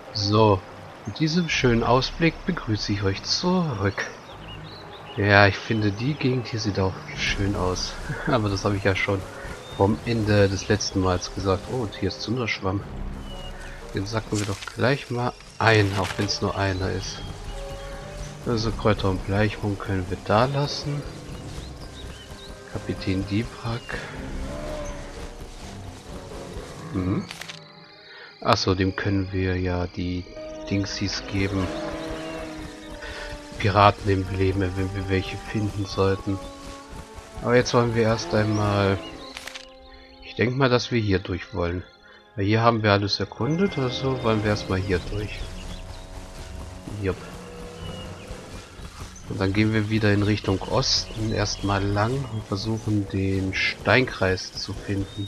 So, mit diesem schönen Ausblick begrüße ich euch zurück. Ja, ich finde die Gegend hier sieht auch schön aus. Aber das habe ich ja schon vom Ende des letzten Mals gesagt. Oh, und hier ist Zunderschwamm. Den sacken wir doch gleich mal ein, auch wenn es nur einer ist. Also Kräuter und Bleichung können wir da lassen. Kapitän Dibrak. Achso, dem können wir ja die Dingsies geben. Piratenembleme, wenn wir welche finden sollten. Aber jetzt wollen wir erst einmal... Ich denke mal, dass wir hier durch wollen. Weil hier haben wir alles erkundet, also wollen wir erstmal hier durch. Jupp. Und dann gehen wir wieder in Richtung Osten erstmal lang und versuchen den Steinkreis zu finden.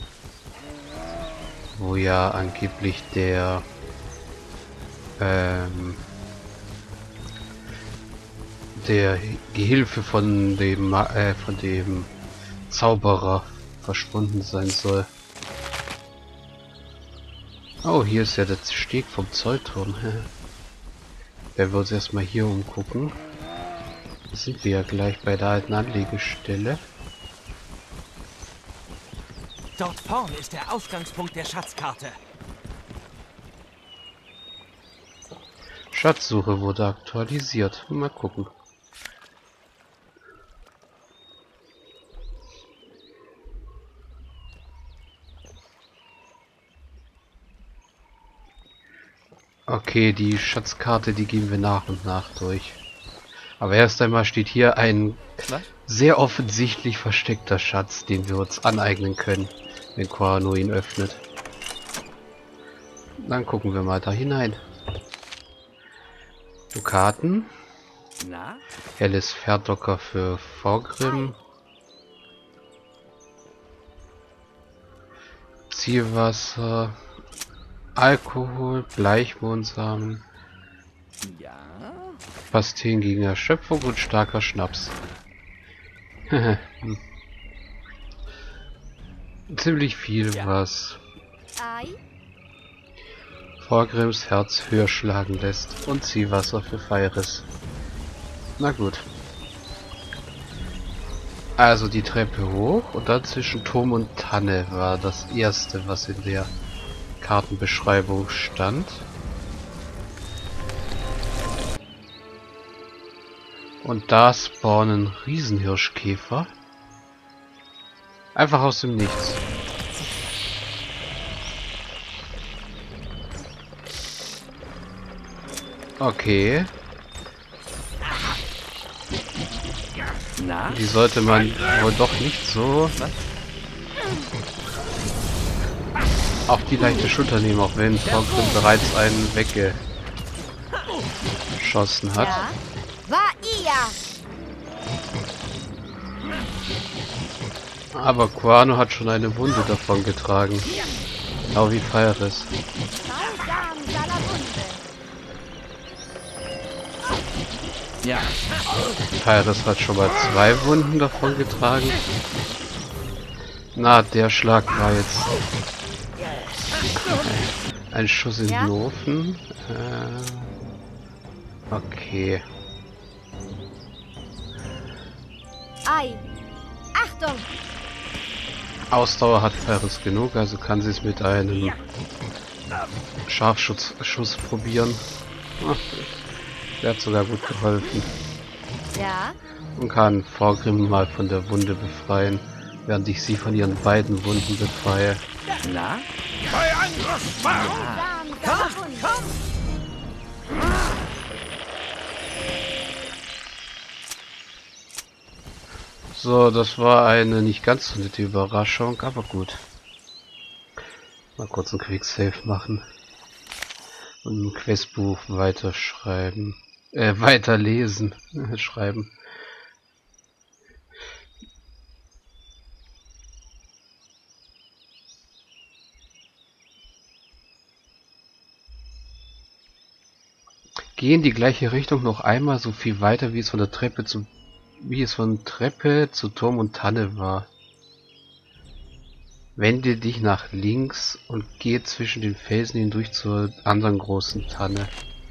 Wo ja angeblich der Gehilfe von dem Zauberer verschwunden sein soll. Oh, hier ist ja der Steg vom Zollturm. Werden wir uns erstmal hier umgucken. Da sind wir ja gleich bei der alten Anlegestelle. Dort vorn ist der Ausgangspunkt der Schatzkarte. Schatzsuche wurde aktualisiert. Mal gucken. Okay, die Schatzkarte, die gehen wir nach und nach durch. Aber erst einmal steht hier ein sehr offensichtlich versteckter Schatz, den wir uns aneignen können, wenn Quano ihn öffnet. Dann gucken wir mal da hinein. Dukaten. Na? Helles Verdocker für Vorgrim. Zielwasser. Alkohol. Bleichmohnsamen. Ja? Pastillen gegen Erschöpfung und starker Schnaps. Ziemlich viel was Vorgrims Herz höher schlagen lässt und Zielwasser für Feiris. Na gut. Also die Treppe hoch und dann zwischen Turm und Tanne war das erste, was in der Kartenbeschreibung stand. Und da spawnen Riesenhirschkäfer. Einfach aus dem Nichts. Okay. Na? Die sollte man wohl doch nicht so auf die leichte Schulter nehmen, auch wenn Vorgrim bereits einen weggeschossen hat. Ja. War ihr! Aber Quano hat schon eine Wunde davon getragen. Genau wie Feiris. Grausam, Salabunde! Ja. Feiris hat schon mal 2 Wunden davon getragen. Na, der Schlag war jetzt ein Schuss in den Ofen. Okay. Ei! Achtung! Ausdauer hat Feiris genug, also kann sie es mit einem Scharfschuss probieren. Ach, der hat sogar gut geholfen. Ja? Und kann Vorgrim mal von der Wunde befreien, während ich sie von ihren beiden Wunden befreie. Na? Grausam, Salabunde! So, das war eine nicht ganz so nette Überraschung, aber gut. Mal kurz ein Quicksave machen. Und im Questbuch weiterschreiben. Weiterlesen. Schreiben. Geh in die gleiche Richtung noch einmal so viel weiter, wie es von Treppe zu Turm und Tanne war. Wende dich nach links und gehe zwischen den Felsen hindurch zur anderen großen Tanne.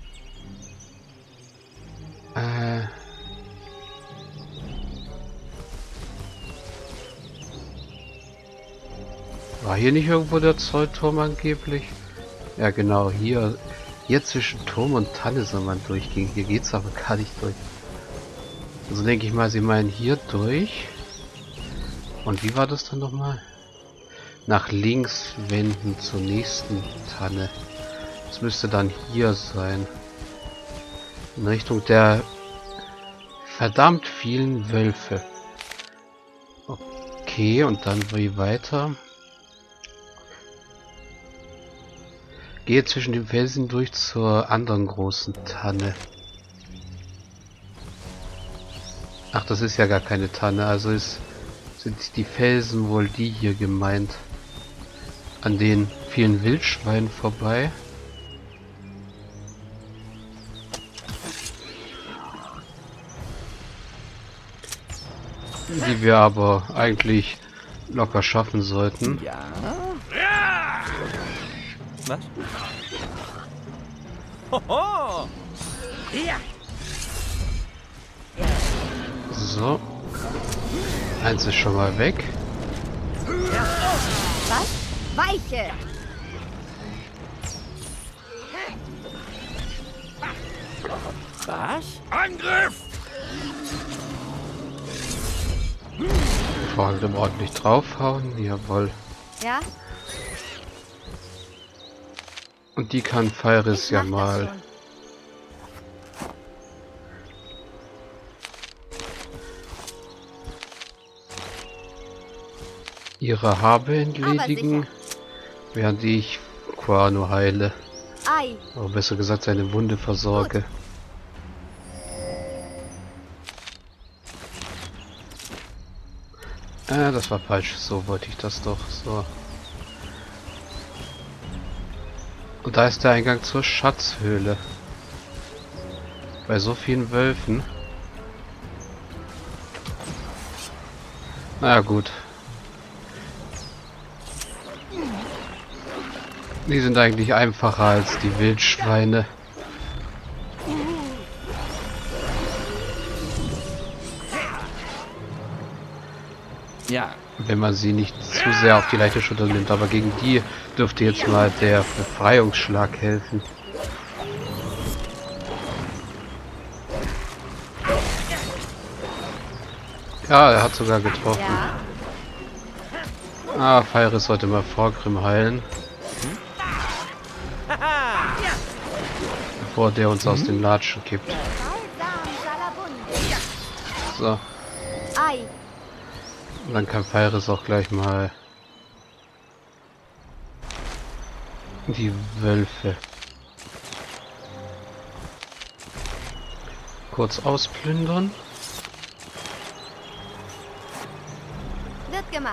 War hier nicht irgendwo der Zollturm angeblich? Ja genau, hier zwischen Turm und Tanne soll man durchgehen. Hier geht's aber gar nicht durch. Also denke ich mal, sie meinen hier durch. Und wie war das dann nochmal? Nach links wenden zur nächsten Tanne. Das müsste dann hier sein. In Richtung der verdammt vielen Wölfe. Okay, und dann wie weiter? Gehe zwischen den Felsen durch zur anderen großen Tanne. Ach, das ist ja gar keine Tanne, also sind die Felsen wohl die hier gemeint. An den vielen Wildschweinen vorbei. Die wir aber eigentlich locker schaffen sollten. Ja. Was? Hoho! Ja. So. Eins ist schon mal weg. Was? Weiche! Was? Angriff! Vor allem ordentlich draufhauen. Jawohl. Ja? Und die kann Feiris Ich ja mach das mal. schon. Ihre Habe entledigen, während ich Quano heile. Ei, Oder besser gesagt seine Wunde versorge. Das war falsch. So wollte ich das doch. So. Und da ist der Eingang zur Schatzhöhle. Bei so vielen Wölfen. Na ja, gut. Die sind eigentlich einfacher als die Wildschweine. Ja. Wenn man sie nicht zu sehr auf die leichte Schulter nimmt. Aber gegen die dürfte jetzt mal der Befreiungsschlag helfen. Ja, er hat sogar getroffen. ja? Ah, Feiris sollte mal Vorgrim heilen. Bevor der uns aus den Latschen kippt. Balsam Salabunde. So, Ei, und dann kann Feiris auch gleich mal die Wölfe kurz ausplündern. wird gemacht.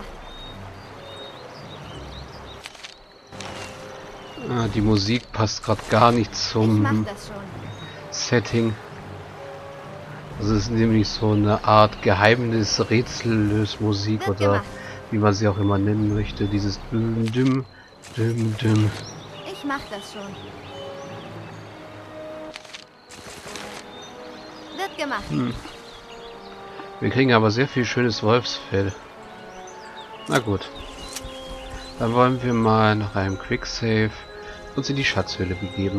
Ah, die Musik passt gerade gar nicht Ich mach zum das schon. Setting. Also es ist nämlich so eine Art Geheimnis-Rätsellösmusik Wird oder gemacht. wie man sie auch immer nennen möchte. Dieses Düm, Düm, Düm, Düm. Ich mach das schon. Wird gemacht. Wir kriegen aber sehr viel schönes Wolfsfell. Na gut. Dann wollen wir mal nach einem Quicksave uns in die Schatzhöhle begeben.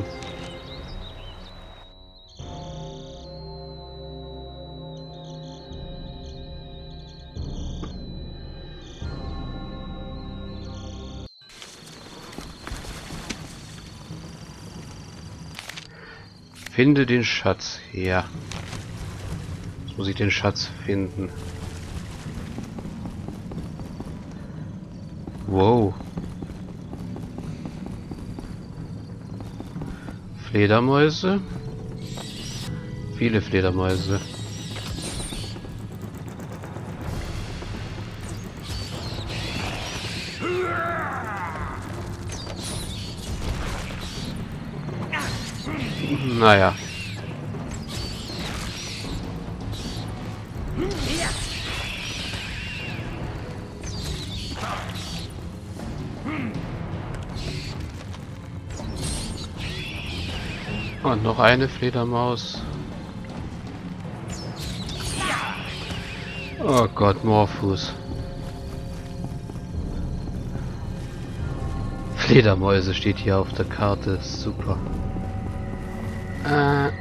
Finde den Schatz. Ja. Jetzt muss ich den Schatz finden. Wow. Fledermäuse. Viele Fledermäuse. Naja. Und noch eine Fledermaus. Oh Gott, Morphus. Fledermäuse steht hier auf der Karte. Super. Hier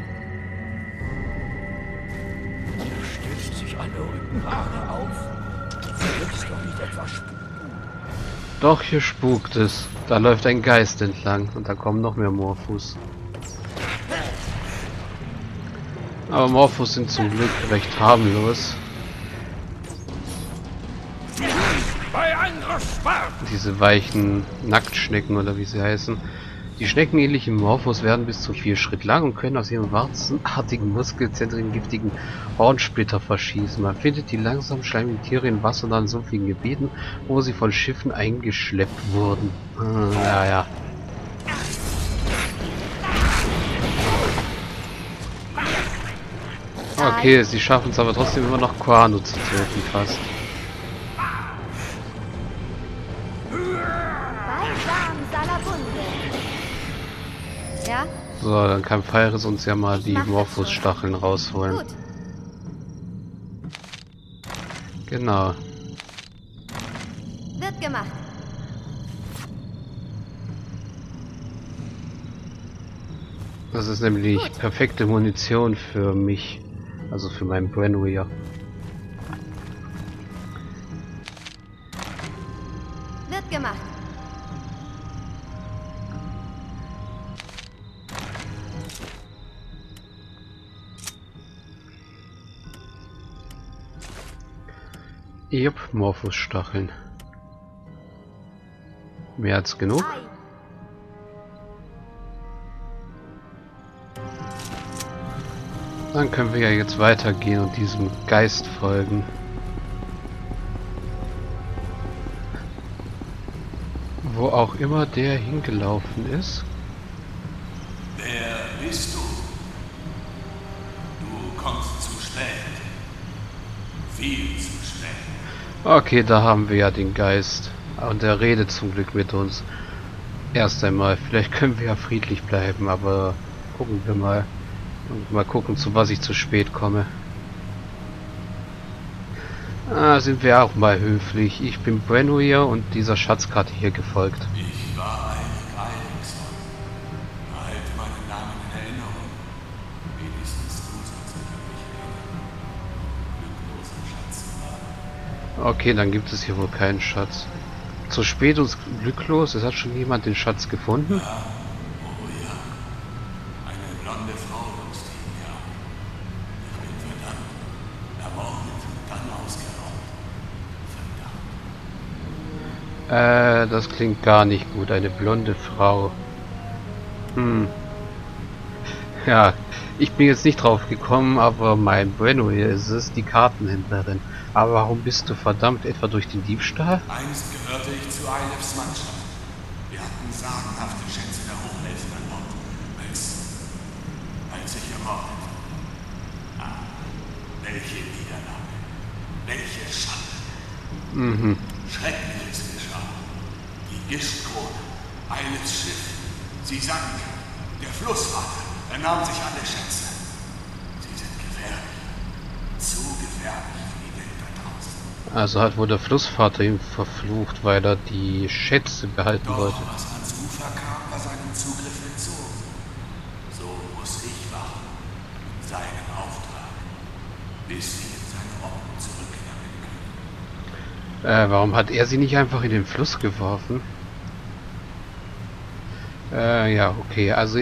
stößt sich eine Rückenhaare auf. Hier ist doch nicht etwas spuken. Doch, hier spukt es. Da läuft ein Geist entlang und da kommen noch mehr Morphus. Aber Morphus sind zum Glück recht harmlos. Bei Angriff Spark! Diese weichen Nacktschnecken oder wie sie heißen. Die schneckenähnlichen Morphos werden bis zu 4 Schritt lang und können aus ihren warzenartigen Muskelzentren giftigen Hornsplitter verschießen. Man findet die langsam schleimigen Tiere in wassernahen, sumpfigen Gebieten, wo sie von Schiffen eingeschleppt wurden. Ja. Okay, sie schaffen es aber trotzdem immer noch Quano zu töten fast. Balsam Salabunde. Ja? So, dann kann Phyris uns ja mal die Morphos-Stacheln rausholen. Gut. Genau. Wird gemacht. Das ist nämlich perfekte Munition für mich. Also für meinen Brenwir. Wird gemacht. Jupp, Morphos-Stacheln. Mehr als genug. Ei. Dann können wir ja jetzt weitergehen und diesem Geist folgen. Wo auch immer der hingelaufen ist. Wer bist du? Du kommst zu spät. Viel zu spät. Okay, da haben wir ja den Geist. Und er redet zum Glück mit uns. Erst einmal, vielleicht können wir ja friedlich bleiben, aber gucken wir mal. Und mal gucken, zu was ich zu spät komme. Sind wir auch mal höflich. Ich bin Brenwir und dieser Schatzkarte hier gefolgt. Ich war ein Geheimnismann. Behalte meinen Namen in Erinnerung. Wenigstens du sollst dich an mich erinnern. Glückloser Schatz. Okay, dann gibt es hier wohl keinen Schatz. Zu spät und glücklos? Es hat schon jemand den Schatz gefunden? Ja, oh ja. Eine blonde Frau wuchs die mir an. Ich bin verdammt. Ermordet und dann ausgeraubt. Verdammt. Das klingt gar nicht gut. Eine blonde Frau. Ja, ich bin jetzt nicht drauf gekommen, aber mein Brenwir ist es, die Kartenhändlerin. Aber warum bist du verdammt? Etwa durch den Diebstahl? Einst gehörte ich zu Eilefs Mannschaft. Wir hatten sagenhafte Schätze der Hochelfen an Bord, als ich ermordet wurde. Ah, welche Niederlage, welche Schande. Schreckliches geschah. Die Gischtkrone, Eilefs Schiff, sie sank. Der Flussvater, er nahm sich alle Schätze. Sie sind gefährlich, zu gefährlich. Also hat wohl der Flussvater ihn verflucht, weil er die Schätze behalten wollte. Doch was ans Ufer kam, war seinem Zugriff entzogen. So muss ich wachen, in seinem Auftrag, bis sie in seine Ordnung zurückgelangen können. Warum hat er sie nicht einfach in den Fluss geworfen? Ja, okay, also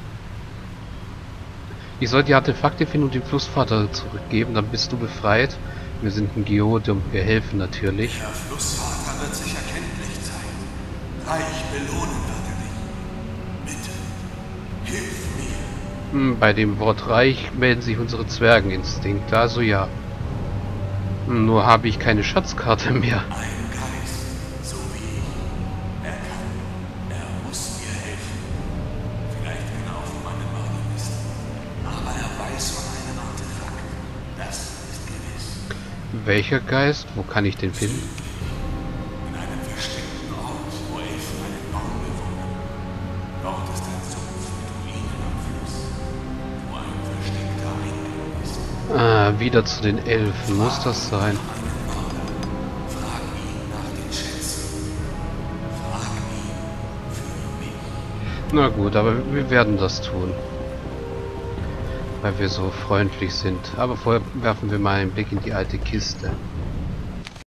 ich soll die Artefakte finden und den Flussvater zurückgeben, dann bist du befreit. Wir sind ein Geode und wir helfen natürlich. Der Flussvater wird sich erkenntlich zeigen. Reich belohnen wird er dich. Bitte, hilf mir. Bei dem Wort reich melden sich unsere Zwergeninstinkte, also ja. Nur habe ich keine Schatzkarte mehr. Ein Geist, so wie ich. Er kann, er muss mir helfen. Vielleicht kann er auch von meinem Mörder wissen. Aber er weiß von einem Artefakt. Das ist gewiss. Welcher Geist? Wo kann ich den finden? In einem versteckten Ort, wo Elfen einen Baum bewohnen. Dort ist ein Sumpf mit Ruinen am Fluss. Wieder zu den Elfen. Muss das sein? Frag ihn nach den Schätzen. Frag ihn für mich. Na gut, aber wir werden das tun. Weil wir so freundlich sind. Aber vorher werfen wir mal einen Blick in die alte Kiste.